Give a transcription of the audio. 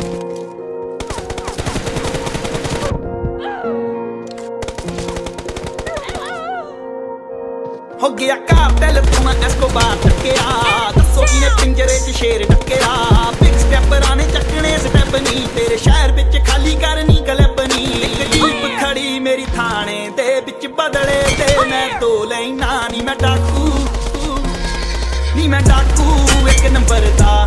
हो गया कार्टेल तू एस्कोबार टक्केया दसो किने पिंजरे च शेर टक्केया बिग स्टेपरां ने चकने स्टेप नी तेरे शहर विच खाली करनी गलबनी इक जीप खड़ी मेरी थाने दे विच बदले ते मैं दो लैना नी मैं डाकू एक नंबर दा